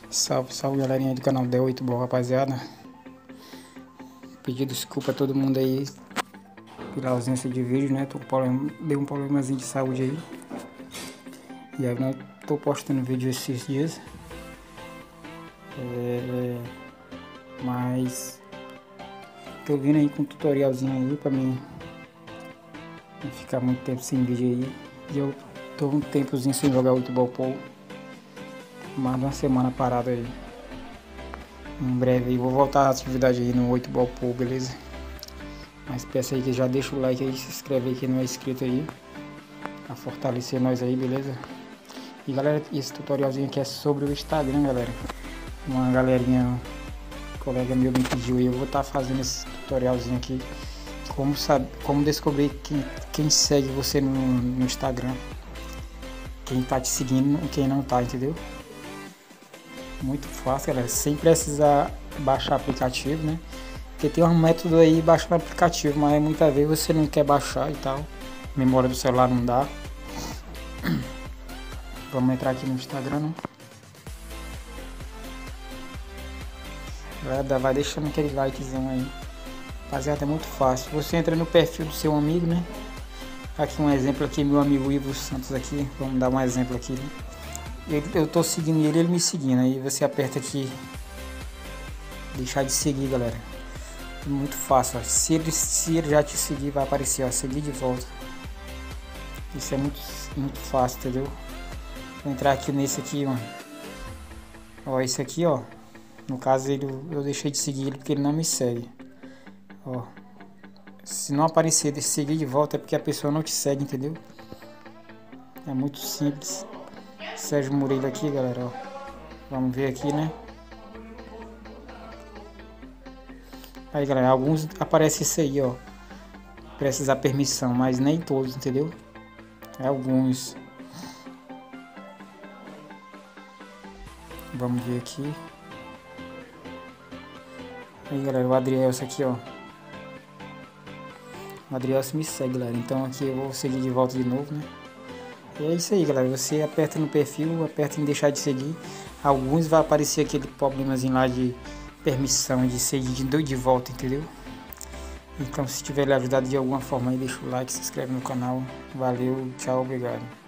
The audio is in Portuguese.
Salve, salve galerinha do canal D8 Ball, rapaziada. Pedir desculpa a todo mundo aí pela ausência de vídeo, né? Deu um problemazinho de saúde aí. E aí não tô postando vídeo esses dias. Mas tô vindo aí com um tutorialzinho aí pra mim não ficar muito tempo sem vídeo aí. E eu tô um tempozinho sem jogar 8 Ball Pool. Mais de uma semana parado aí. Em breve aí vou voltar à atividade aí no 8 Ball Pool, beleza? Mas peço aí que já deixa o like aí, se inscreve aí quem não é inscrito aí, pra fortalecer nós aí, beleza? E galera, esse tutorialzinho aqui é sobre o Instagram, galera. Uma galerinha, um colega meu me pediu aí, eu vou estar fazendo esse tutorialzinho aqui. Como descobrir quem segue você no Instagram. Quem tá te seguindo e quem não tá, entendeu? Muito fácil, galera, sem precisar baixar aplicativo, né? Porque tem um método aí, baixa o aplicativo, mas muitas vezes você não quer baixar e tal. Memória do celular não dá. Vamos entrar aqui no Instagram, né? Galera, vai deixando aquele likezão aí. Rapaziada, é muito fácil. Você entra no perfil do seu amigo, né? Aqui um exemplo aqui, meu amigo Ivo Santos aqui. Vamos dar um exemplo aqui, né? Eu tô seguindo ele me seguindo. Aí você aperta aqui, deixar de seguir, galera. É muito fácil, ó. Se ele já te seguir, vai aparecer, ó, seguir de volta. Isso é muito fácil, entendeu? Vou entrar aqui nesse aqui, mano. Ó, esse aqui, ó. No caso, eu deixei de seguir ele porque ele não me segue. Ó. Se não aparecer de seguir de volta é porque a pessoa não te segue, entendeu? É muito simples. Sérgio Moreira aqui, galera, ó. Vamos ver aqui, né? Aí, galera, alguns aparece isso aí, ó. Precisar permissão, mas nem todos, entendeu? É alguns. Vamos ver aqui. Aí, galera, o Adrielso aqui, ó. O Adrielso me segue, galera. Então aqui eu vou seguir de volta de novo, né? E é isso aí, galera. Você aperta no perfil, aperta em deixar de seguir. Alguns vai aparecer aquele problemazinho lá de permissão de seguir de volta, entendeu? Então se tiver lhe ajudado de alguma forma aí, deixa o like, se inscreve no canal. Valeu, tchau, obrigado.